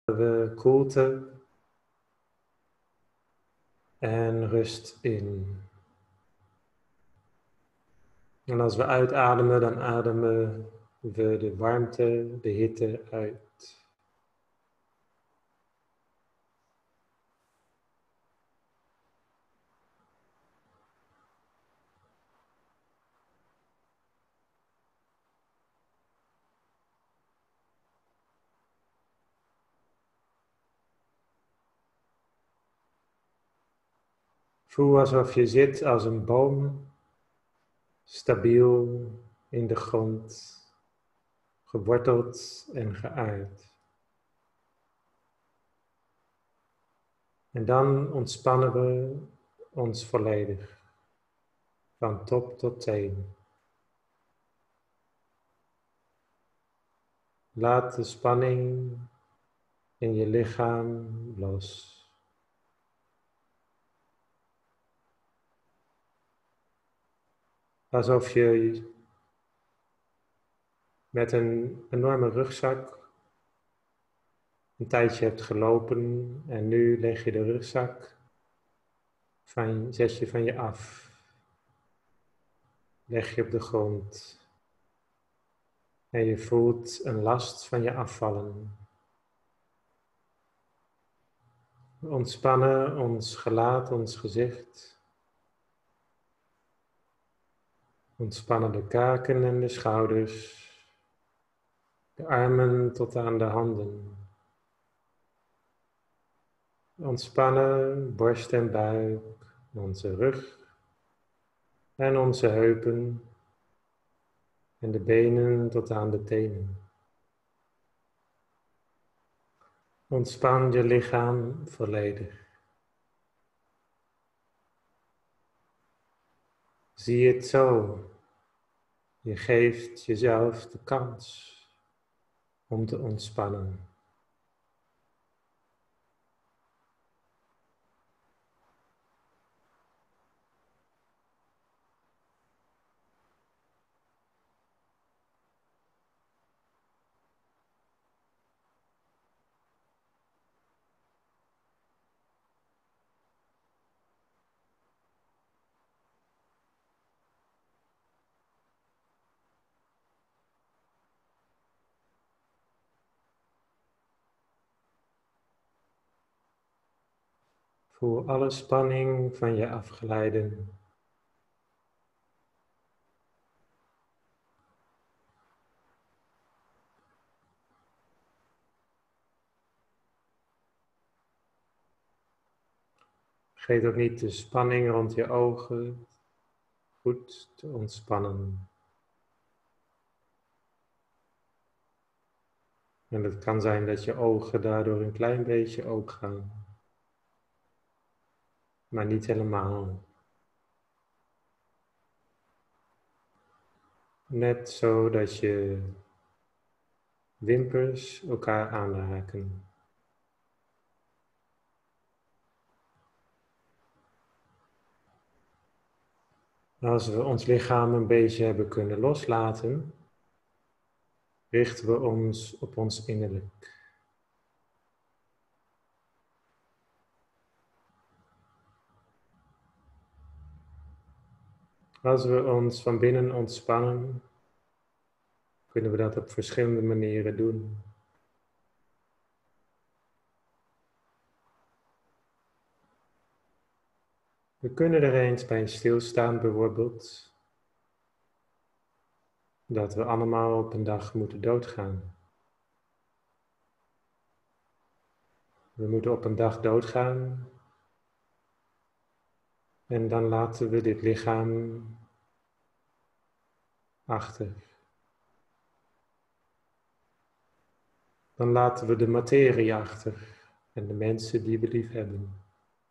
we koelte en rust in. En als we uitademen, dan ademen we de warmte, de hitte uit. Voel alsof je zit als een boom, stabiel in de grond, geworteld en geaard. En dan ontspannen we ons volledig, van top tot teen. Laat de spanning in je lichaam los. Alsof je met een enorme rugzak een tijdje hebt gelopen en nu leg je de rugzak, zet je van je af. Leg je op de grond. En je voelt een last van je afvallen. We ontspannen ons gelaat, ons gezicht. Ontspannen de kaken en de schouders. De armen tot aan de handen. Ontspannen borst en buik, onze rug en onze heupen en de benen tot aan de tenen. Ontspan je lichaam volledig. Zie het zo. Je geeft jezelf de kans om te ontspannen. Voel alle spanning van je afglijden. Vergeet ook niet de spanning rond je ogen goed te ontspannen. En het kan zijn dat je ogen daardoor een klein beetje open gaan. Maar niet helemaal. Net zo dat je wimpers elkaar aanraken. Als we ons lichaam een beetje hebben kunnen loslaten, richten we ons op ons innerlijk. Als we ons van binnen ontspannen, kunnen we dat op verschillende manieren doen. We kunnen er eens bij stilstaan bijvoorbeeld, dat we allemaal op een dag moeten doodgaan. We moeten op een dag doodgaan en dan laten we dit lichaam achter. Dan laten we de materie achter en de mensen die we lief hebben.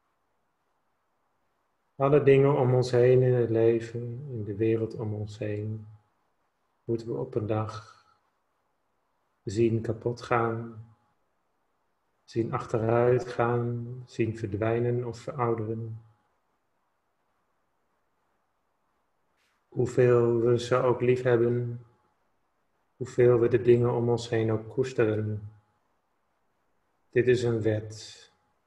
Alle dingen om ons heen in het leven, in de wereld om ons heen, moeten we op een dag zien kapot gaan, zien achteruit gaan, zien verdwijnen of verouderen. Hoeveel we ze ook lief hebben, hoeveel we de dingen om ons heen ook koesteren. Dit is een wet.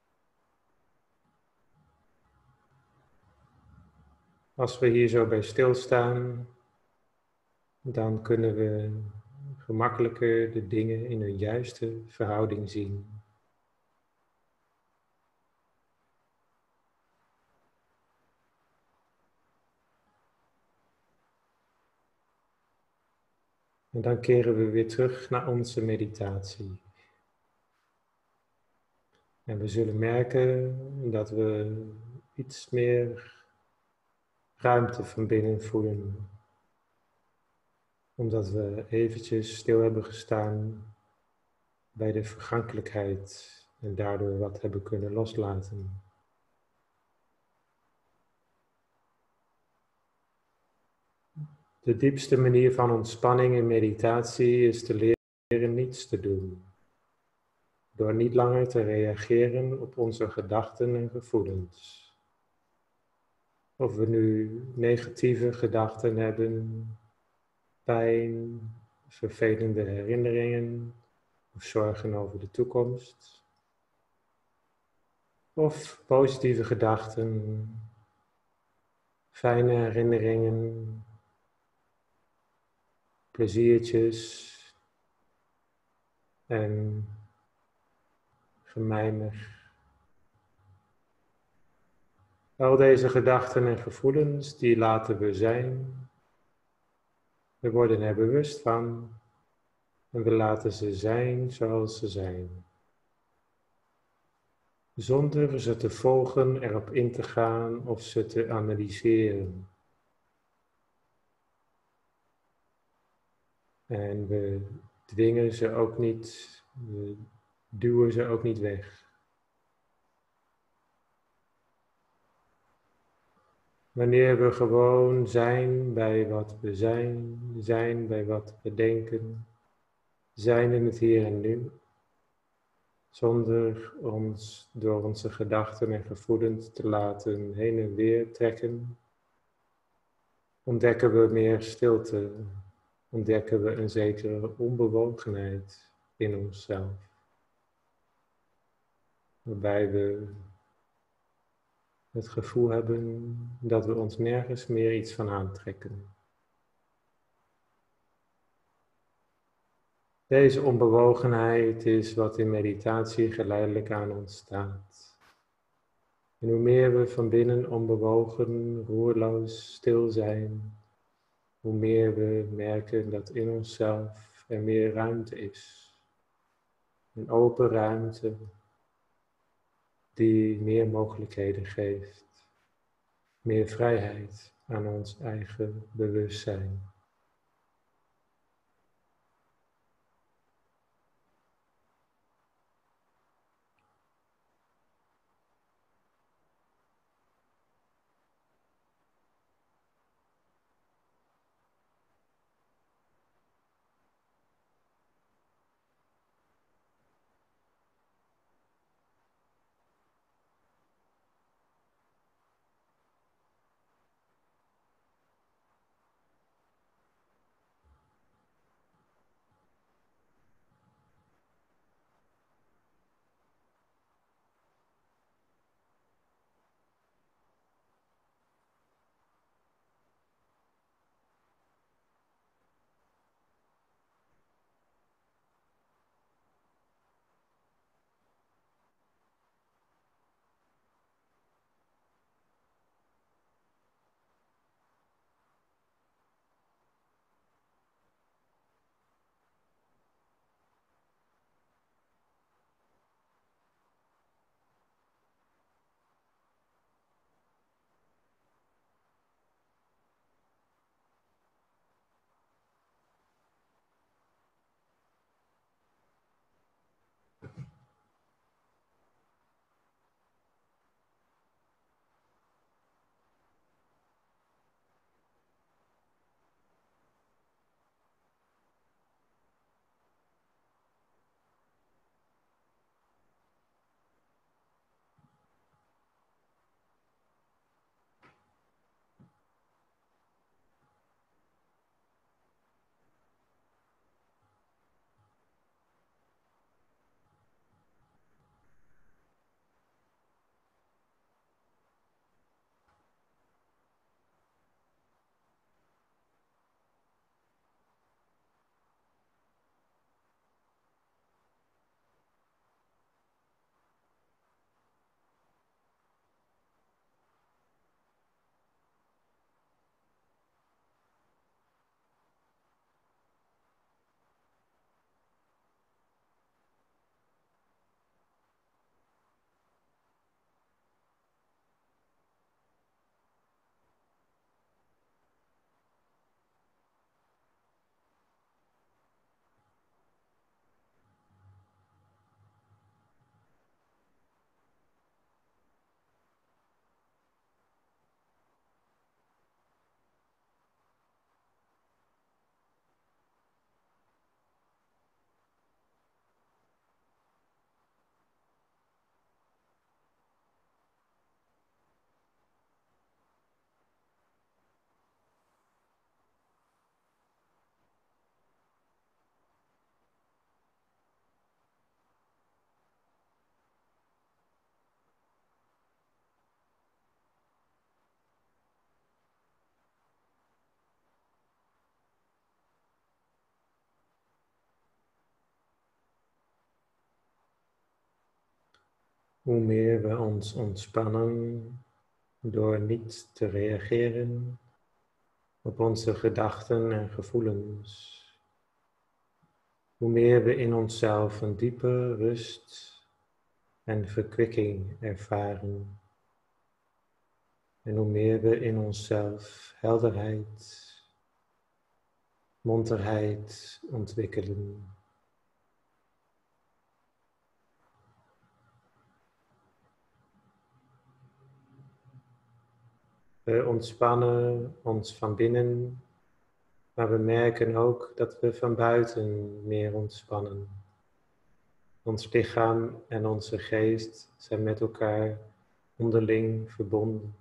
Als we hier zo bij stilstaan, dan kunnen we gemakkelijker de dingen in hun juiste verhouding zien. En dan keren we weer terug naar onze meditatie. En we zullen merken dat we iets meer ruimte van binnen voelen. Omdat we eventjes stil hebben gestaan bij de vergankelijkheid en daardoor wat hebben kunnen loslaten. De diepste manier van ontspanning en meditatie is te leren niets te doen. Door niet langer te reageren op onze gedachten en gevoelens. Of we nu negatieve gedachten hebben, pijn, vervelende herinneringen of zorgen over de toekomst. Of positieve gedachten, fijne herinneringen, pleziertjes en gemijmer. Al deze gedachten en gevoelens, die laten we zijn. We worden er bewust van en we laten ze zijn zoals ze zijn. Zonder ze te volgen, erop in te gaan of ze te analyseren. En we dwingen ze ook niet, we duwen ze ook niet weg. Wanneer we gewoon zijn bij wat we zijn bij wat we denken, zijn in het hier en nu, zonder ons door onze gedachten en gevoelens te laten heen en weer trekken, ontdekken we meer stilte, ontdekken we een zekere onbewogenheid in onszelf, waarbij we het gevoel hebben dat we ons nergens meer iets van aantrekken. Deze onbewogenheid is wat in meditatie geleidelijk aan ontstaat. En hoe meer we van binnen onbewogen, roerloos, stil zijn, hoe meer we merken dat in onszelf er meer ruimte is. Een open ruimte die meer mogelijkheden geeft. Meer vrijheid aan ons eigen bewustzijn. hoe meer we ons ontspannen door niet te reageren op onze gedachten en gevoelens. Hoe meer we in onszelf een diepe rust en verkwikking ervaren. En hoe meer we in onszelf helderheid, monterheid ontwikkelen. We ontspannen ons van binnen, maar we merken ook dat we van buiten meer ontspannen. Ons lichaam en onze geest zijn met elkaar onderling verbonden.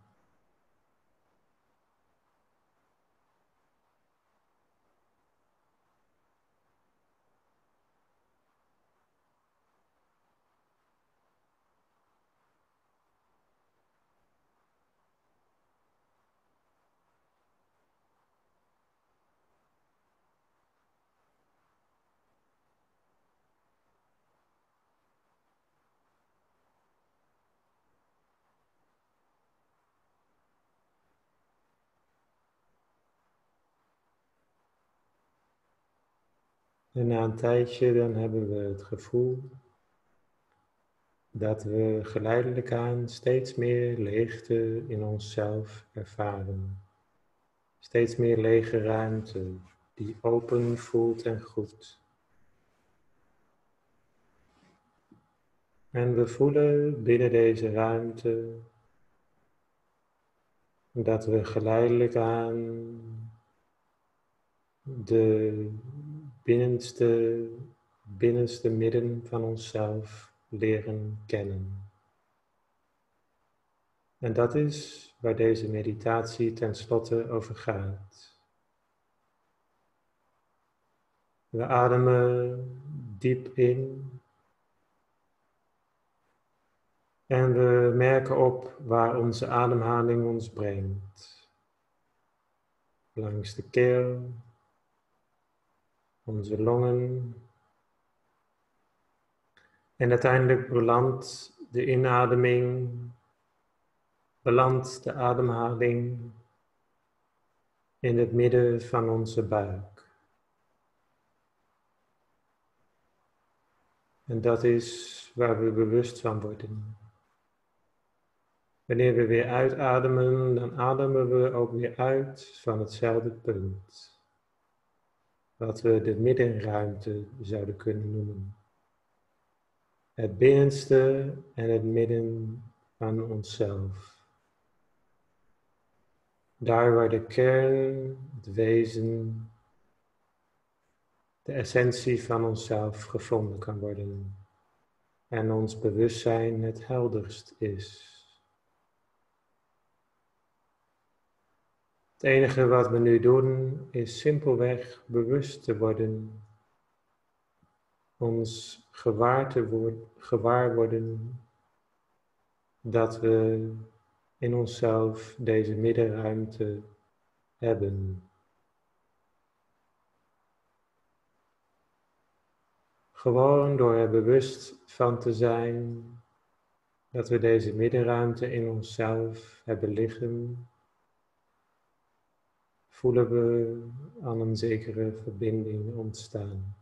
En na een tijdje dan hebben we het gevoel dat we geleidelijk aan steeds meer leegte in onszelf ervaren. Steeds meer lege ruimte die open voelt en goed. En we voelen binnen deze ruimte dat we geleidelijk aan de binnenste midden van onszelf leren kennen. En dat is waar deze meditatie tenslotte over gaat. We ademen diep in en we merken op waar onze ademhaling ons brengt. Langs de keel, onze longen. En uiteindelijk belandt de ademhaling in het midden van onze buik. En dat is waar we bewust van worden. Wanneer we weer uitademen, dan ademen we ook weer uit van hetzelfde punt. Wat we de middenruimte zouden kunnen noemen. Het binnenste en het midden van onszelf. Daar waar de kern, het wezen, de essentie van onszelf gevonden kan worden. En ons bewustzijn het helderst is. Het enige wat we nu doen is simpelweg bewust te worden. Ons gewaar worden dat we in onszelf deze middenruimte hebben. Gewoon door er bewust van te zijn dat we deze middenruimte in onszelf hebben liggen, voelen we aan een zekere verbinding ontstaan.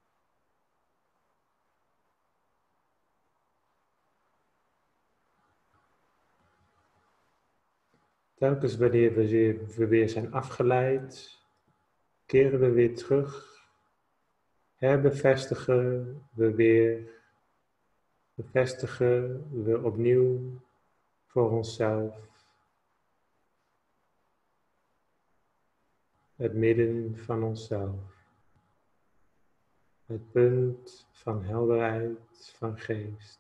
Telkens wanneer we weer zijn afgeleid, keren we weer terug, herbevestigen bevestigen we opnieuw voor onszelf het midden van onszelf. Het punt van helderheid van geest.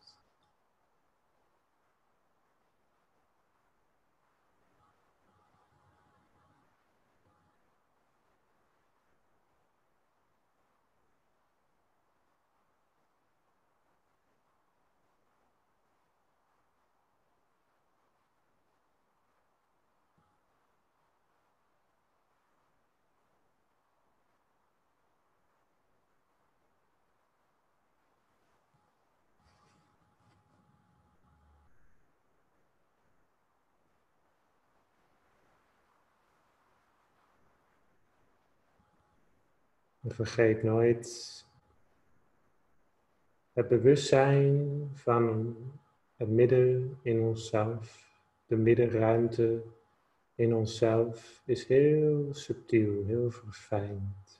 En vergeet nooit het bewustzijn van het midden in onszelf, de middenruimte in onszelf is heel subtiel, heel verfijnd.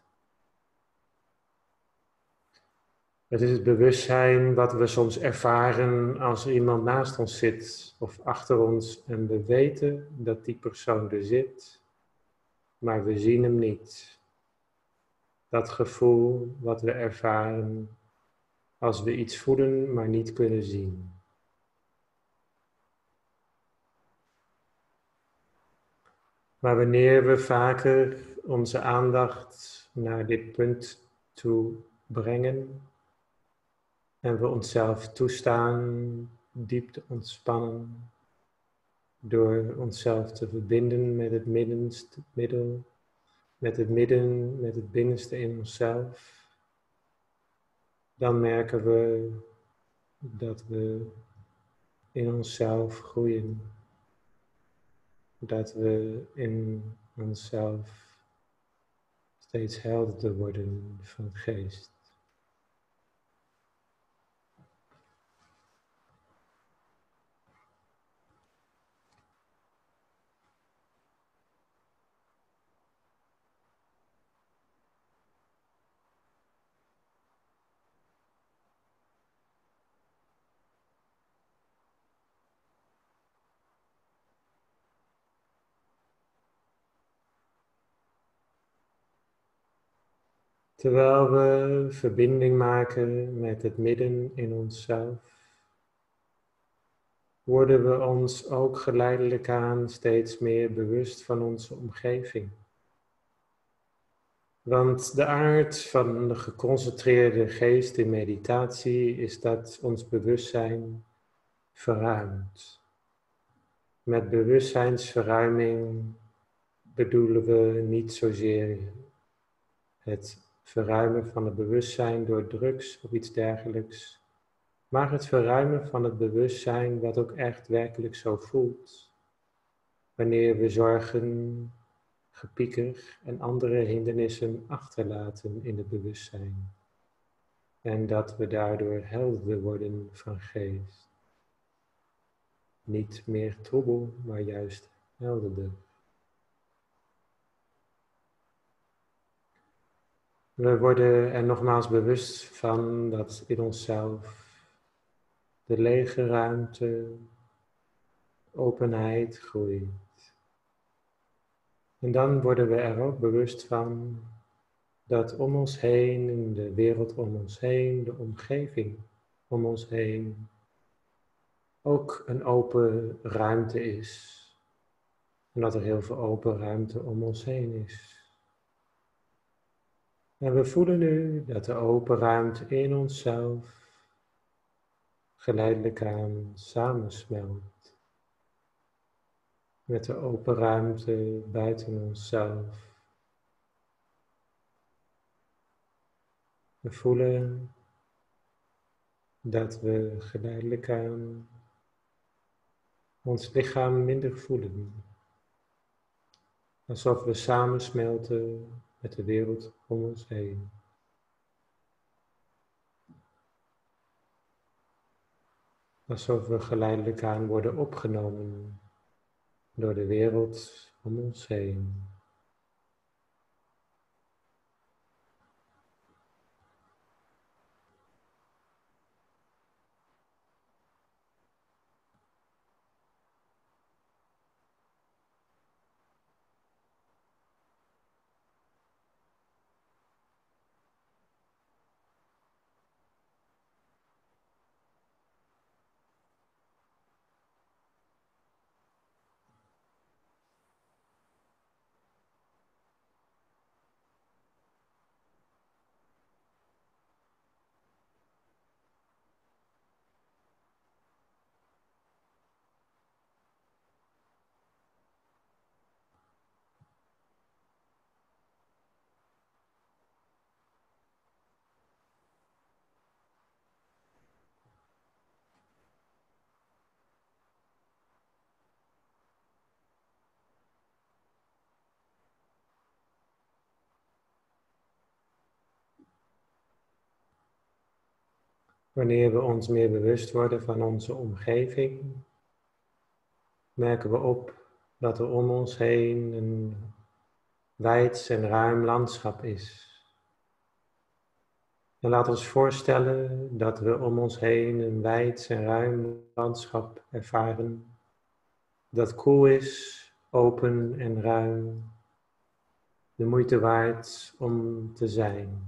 Het is het bewustzijn wat we soms ervaren als er iemand naast ons zit of achter ons en we weten dat die persoon er zit, maar we zien hem niet. Dat gevoel wat we ervaren als we iets voelen, maar niet kunnen zien. Maar wanneer we vaker onze aandacht naar dit punt toe brengen en we onszelf toestaan diep te ontspannen door onszelf te verbinden met het middel, met het midden, met het binnenste in onszelf, dan merken we dat we in onszelf groeien. Dat we in onszelf steeds helderder worden van geest. Terwijl we verbinding maken met het midden in onszelf, worden we ons ook geleidelijk aan steeds meer bewust van onze omgeving. Want de aard van de geconcentreerde geest in meditatie is dat ons bewustzijn verruimt. Met bewustzijnsverruiming bedoelen we niet zozeer het verruimen van het bewustzijn door drugs of iets dergelijks, maar het verruimen van het bewustzijn wat ook echt werkelijk zo voelt. Wanneer we zorgen, gepieker en andere hindernissen achterlaten in het bewustzijn. En dat we daardoor helderder worden van geest. Niet meer troebel, maar juist helderder. We worden er nogmaals bewust van dat in onszelf de lege ruimte, openheid groeit. En dan worden we er ook bewust van dat om ons heen, in de wereld om ons heen, de omgeving om ons heen, ook een open ruimte is. En dat er heel veel open ruimte om ons heen is. En we voelen nu dat de open ruimte in onszelf geleidelijk aan samensmelt met de open ruimte buiten onszelf. We voelen dat we geleidelijk aan ons lichaam minder voelen. Alsof we samensmelten met de wereld om ons heen. Alsof we geleidelijk aan worden opgenomen door de wereld om ons heen. Wanneer we ons meer bewust worden van onze omgeving, merken we op dat er om ons heen een wijd en ruim landschap is. En laat ons voorstellen dat we om ons heen een wijd en ruim landschap ervaren, dat koel is, open en ruim, de moeite waard om te zijn.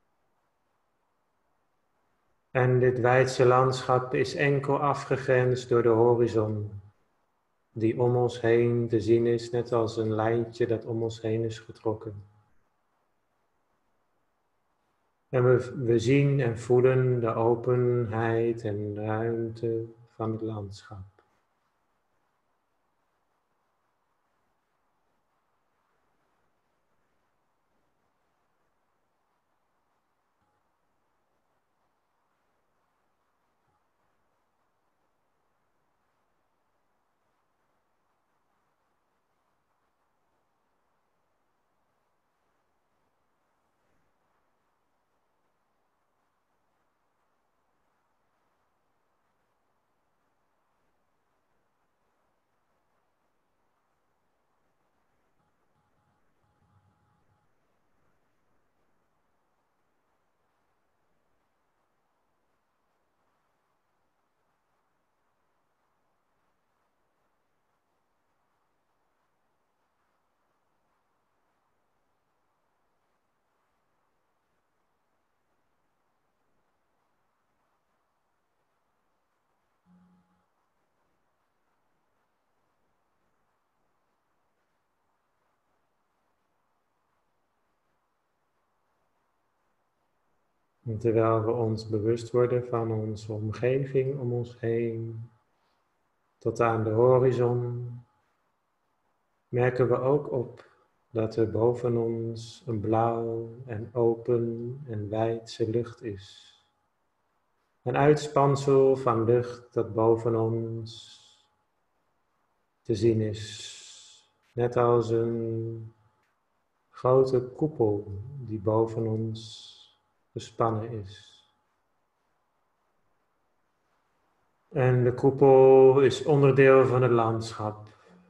En dit wijdse landschap is enkel afgegrensd door de horizon, die om ons heen te zien is, net als een lijntje dat om ons heen is getrokken. En we zien en voelen de openheid en ruimte van het landschap. En terwijl we ons bewust worden van onze omgeving om ons heen, tot aan de horizon, merken we ook op dat er boven ons een blauw en open en wijdse lucht is. Een uitspansel van lucht dat boven ons te zien is, net als een grote koepel die boven ons gespannen is. En de koepel is onderdeel van het landschap.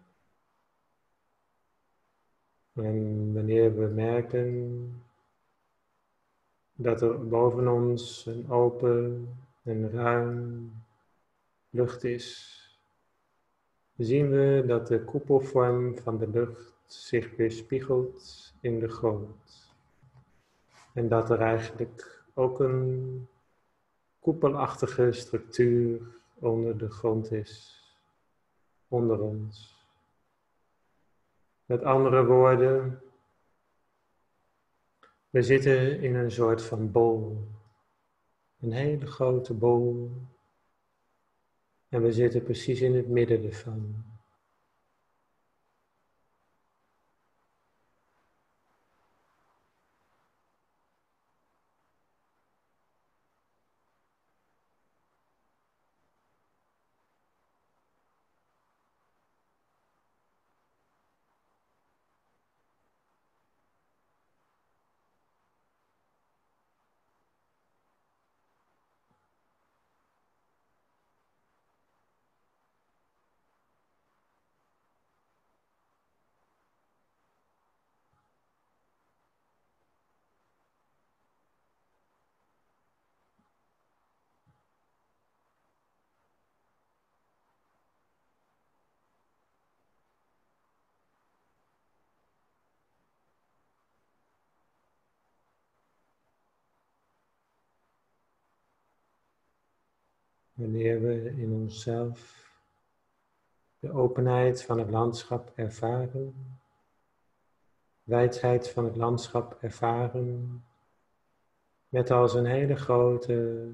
En wanneer we merken dat er boven ons een open en ruim lucht is, zien we dat de koepelvorm van de lucht zich weerspiegelt in de grond. En dat er eigenlijk ook een koepelachtige structuur onder de grond is, onder ons. Met andere woorden, we zitten in een soort van bol, een hele grote bol, en we zitten precies in het midden ervan. Wanneer we in onszelf de openheid van het landschap ervaren, wijdheid van het landschap ervaren, net als een hele grote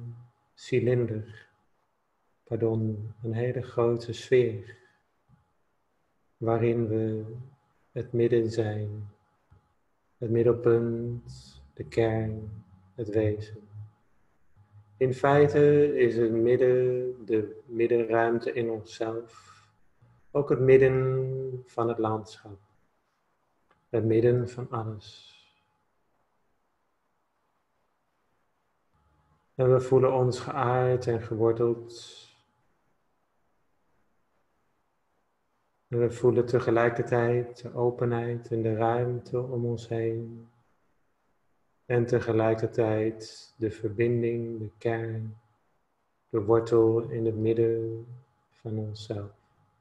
een hele grote sfeer, waarin we het midden zijn, het middelpunt, de kern, het wezen. In feite is het midden, de middenruimte in onszelf, ook het midden van het landschap, het midden van alles. En we voelen ons geaard en geworteld. En we voelen tegelijkertijd de openheid en de ruimte om ons heen. En tegelijkertijd de verbinding, de kern, de wortel in het midden van onszelf.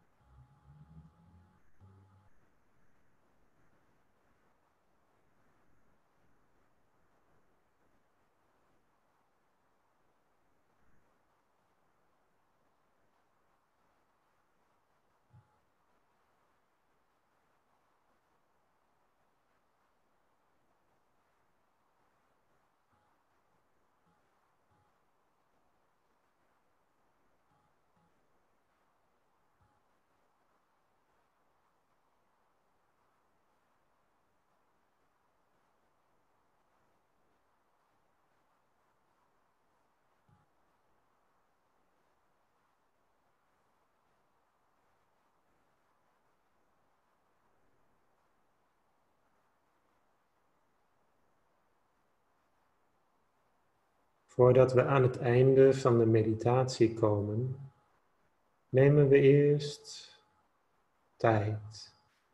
Voordat we aan het einde van de meditatie komen, nemen we eerst tijd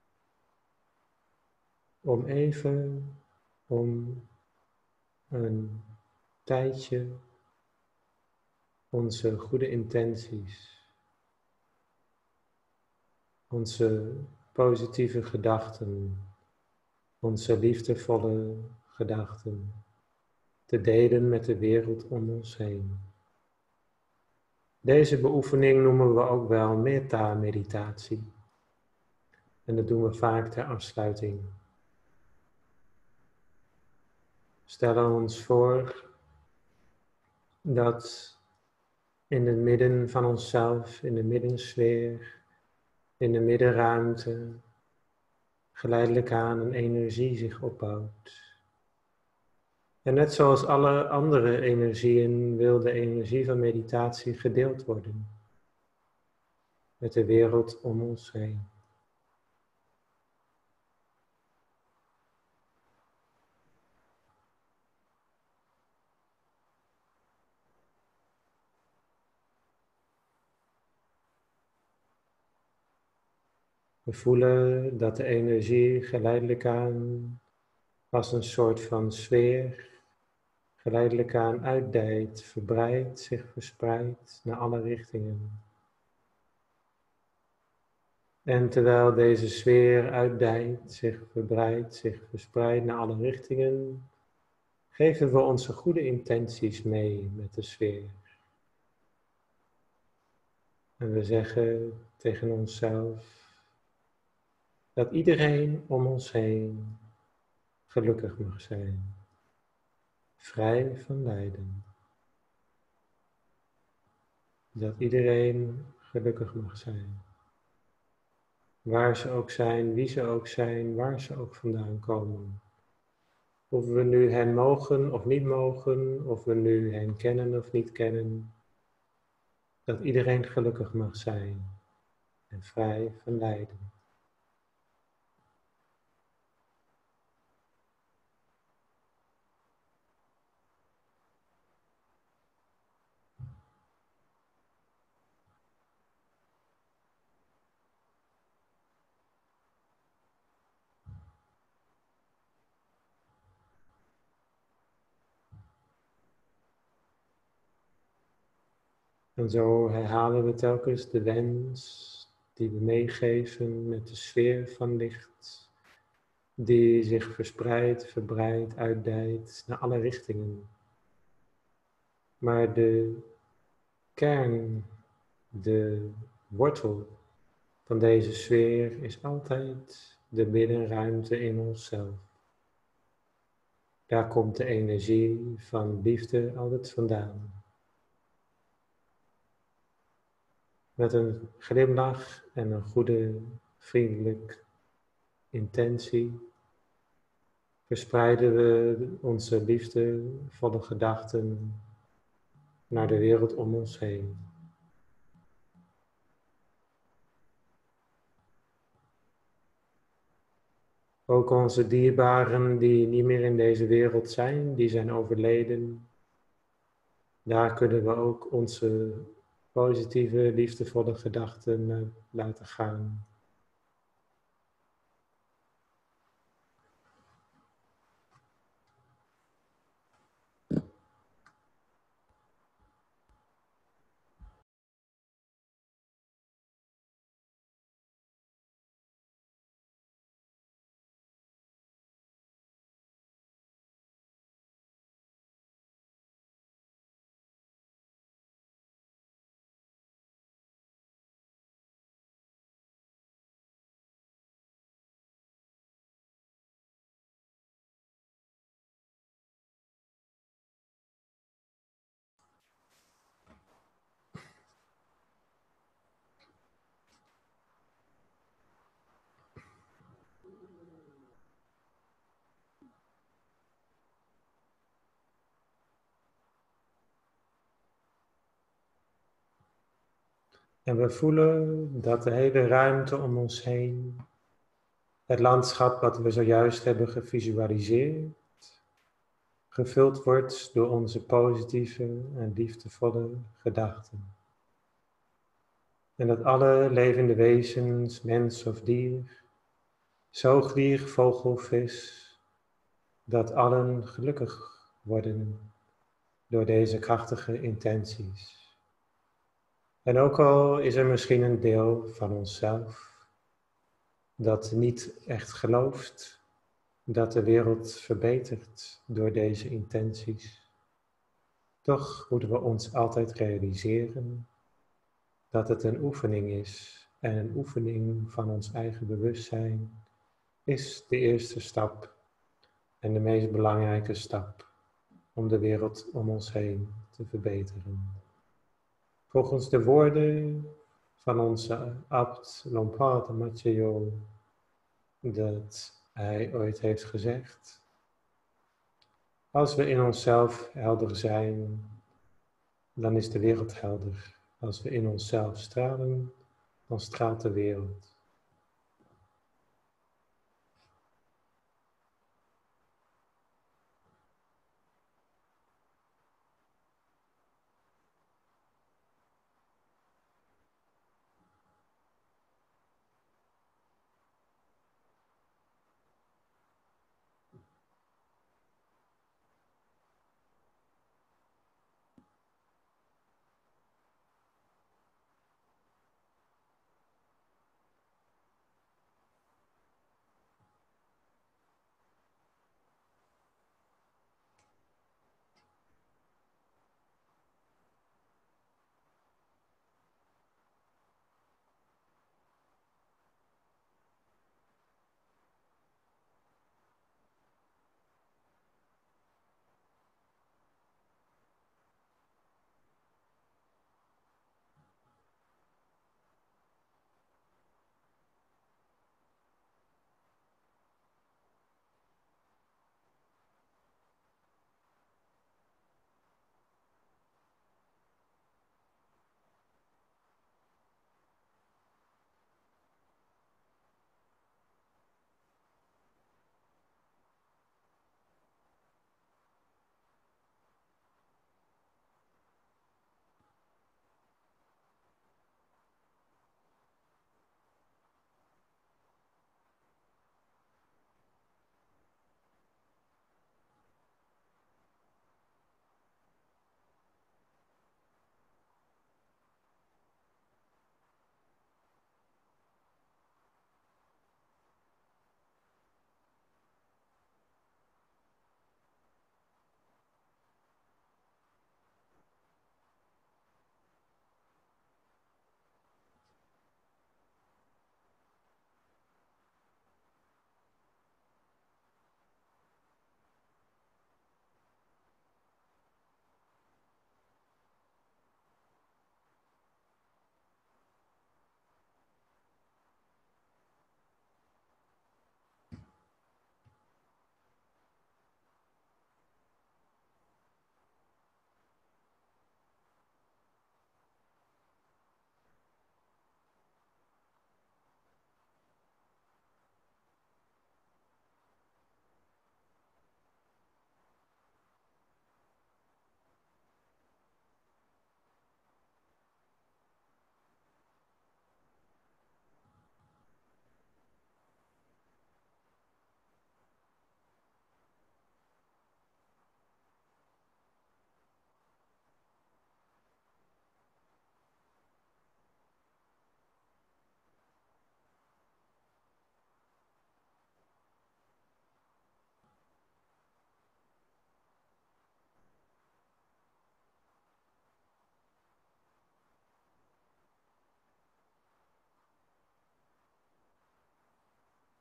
om even om een tijdje onze goede intenties, onze positieve gedachten, onze liefdevolle gedachten te delen met de wereld om ons heen. Deze beoefening noemen we ook wel metta-meditatie. En dat doen we vaak ter afsluiting. Stellen ons voor dat in het midden van onszelf, in de middensfeer, in de middenruimte, geleidelijk aan een energie zich opbouwt. En net zoals alle andere energieën wil de energie van meditatie gedeeld worden met de wereld om ons heen. We voelen dat de energie geleidelijk aan als een soort van sfeer geleidelijk aan uitdijt, verbreidt, zich verspreidt naar alle richtingen. En terwijl deze sfeer uitdijt, zich verbreidt, zich verspreidt naar alle richtingen, geven we onze goede intenties mee met de sfeer. En we zeggen tegen onszelf dat iedereen om ons heen gelukkig mag zijn, vrij van lijden. Dat iedereen gelukkig mag zijn. Waar ze ook zijn, wie ze ook zijn, waar ze ook vandaan komen. Of we nu hen mogen of niet mogen, of we nu hen kennen of niet kennen. Dat iedereen gelukkig mag zijn en vrij van lijden. En zo herhalen we telkens de wens die we meegeven met de sfeer van licht, die zich verspreidt, verbreidt, uitdijt naar alle richtingen. Maar de kern, de wortel van deze sfeer is altijd de binnenruimte in onszelf. Daar komt de energie van liefde altijd vandaan. Met een glimlach en een goede, vriendelijke intentie verspreiden we onze liefdevolle gedachten naar de wereld om ons heen. Ook onze dierbaren die niet meer in deze wereld zijn, die zijn overleden. Daar kunnen we ook onze positieve, liefdevolle gedachten laten gaan. En we voelen dat de hele ruimte om ons heen, het landschap wat we zojuist hebben gevisualiseerd, gevuld wordt door onze positieve en liefdevolle gedachten. En dat alle levende wezens, mens of dier, zoogdier, vogel, vis, dat allen gelukkig worden door deze krachtige intenties. En ook al is er misschien een deel van onszelf dat niet echt gelooft dat de wereld verbetert door deze intenties, toch moeten we ons altijd realiseren dat het een oefening is en een oefening van ons eigen bewustzijn is de eerste stap en de meest belangrijke stap om de wereld om ons heen te verbeteren. Volgens de woorden van onze abt Lompard Maceo, dat hij ooit heeft gezegd: als we in onszelf helder zijn, dan is de wereld helder. Als we in onszelf stralen, dan straalt de wereld.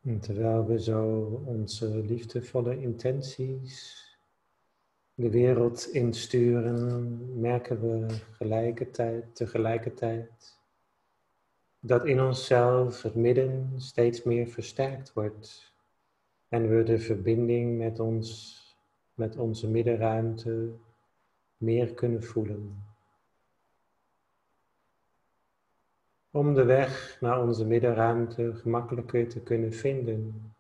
En terwijl we zo onze liefdevolle intenties de wereld insturen, merken we tegelijkertijd dat in onszelf het midden steeds meer versterkt wordt en we de verbinding met onze middenruimte meer kunnen voelen. Om de weg naar onze middenruimte gemakkelijker te kunnen vinden.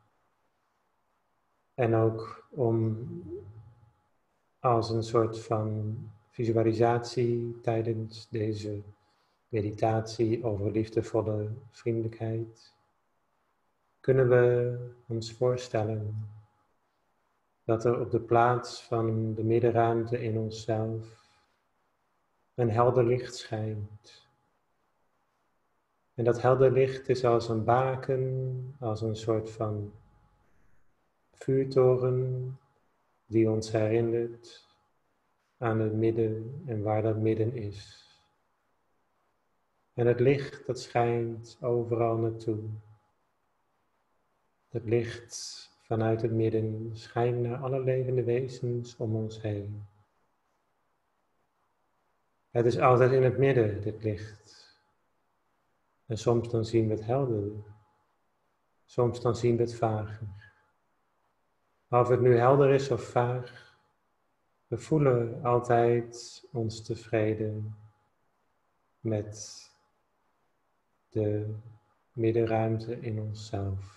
En ook om als een soort van visualisatie tijdens deze meditatie over liefdevolle vriendelijkheid, kunnen we ons voorstellen dat er op de plaats van de middenruimte in onszelf een helder licht schijnt. En dat helder licht is als een baken, als een soort van vuurtoren die ons herinnert aan het midden en waar dat midden is. En het licht dat schijnt overal naartoe. Het licht vanuit het midden schijnt naar alle levende wezens om ons heen. Het is altijd in het midden, dit licht. En soms dan zien we het helder. Soms dan zien we het vager. Maar of het nu helder is of vaag, we voelen altijd ons tevreden met de middenruimte in onszelf.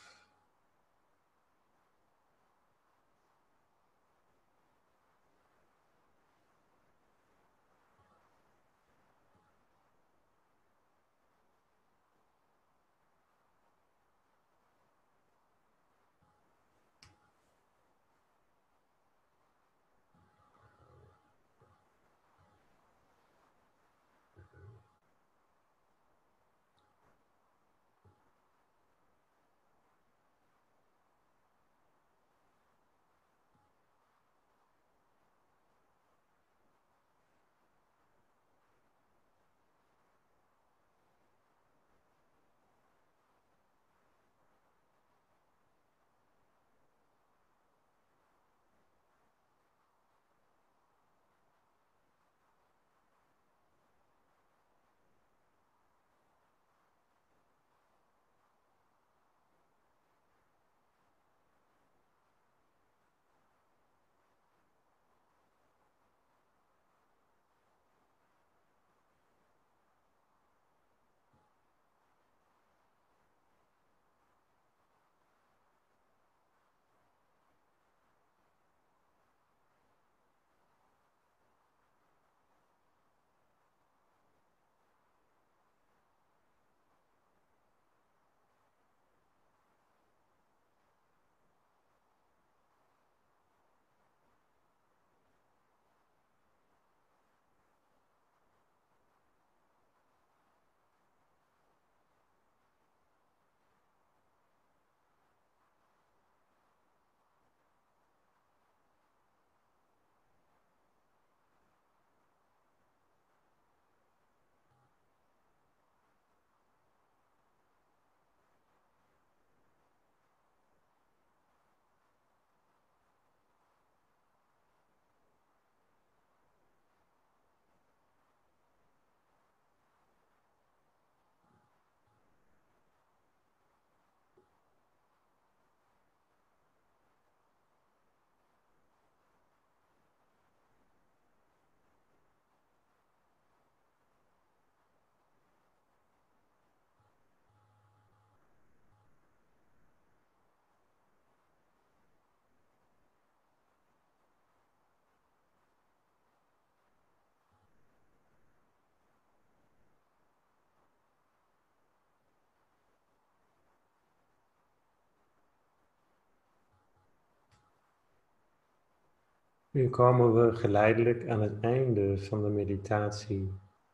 Nu komen we geleidelijk aan het einde van de meditatie.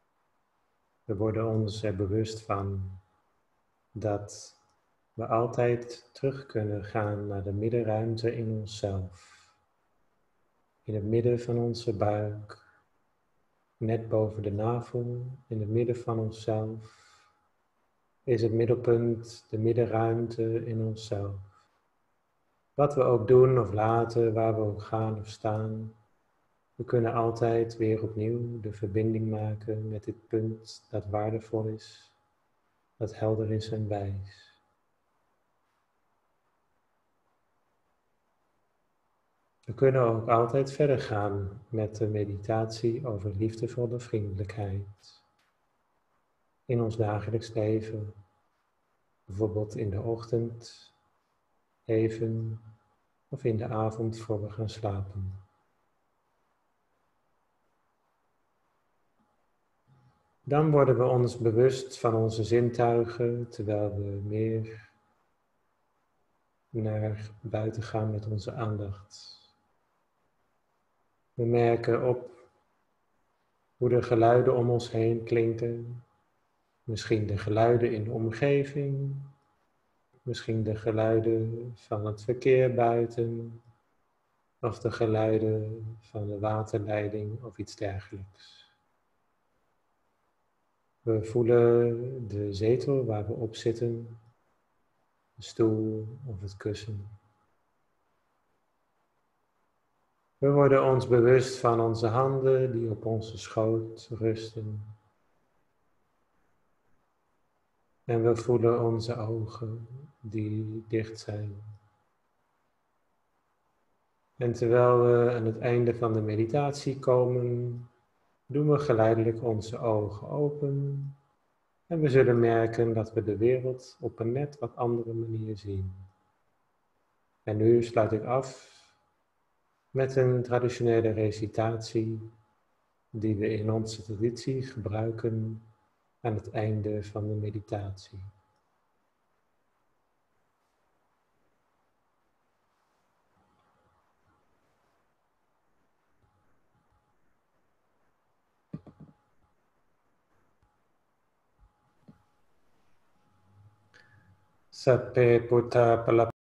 We worden ons er bewust van dat we altijd terug kunnen gaan naar de middenruimte in onszelf. In het midden van onze buik, net boven de navel, in het midden van onszelf, is het middelpunt, de middenruimte in onszelf. Wat we ook doen of laten, waar we ook gaan of staan, we kunnen altijd weer opnieuw de verbinding maken met dit punt dat waardevol is, dat helder is en wijs. We kunnen ook altijd verder gaan met de meditatie over liefdevolle vriendelijkheid. In ons dagelijks leven, bijvoorbeeld in de ochtend, even, of in de avond voor we gaan slapen. Dan worden we ons bewust van onze zintuigen, terwijl we meer naar buiten gaan met onze aandacht. We merken op hoe de geluiden om ons heen klinken. Misschien de geluiden in de omgeving. Misschien de geluiden van het verkeer buiten. Of de geluiden van de waterleiding of iets dergelijks. We voelen de zetel waar we op zitten. De stoel of het kussen. We worden ons bewust van onze handen die op onze schoot rusten. En we voelen onze ogen die dicht zijn. En terwijl we aan het einde van de meditatie komen, doen we geleidelijk onze ogen open. En we zullen merken dat we de wereld op een net wat andere manier zien. En nu sluit ik af met een traditionele recitatie die we in onze traditie gebruiken aan het einde van de meditatie. Sape Putta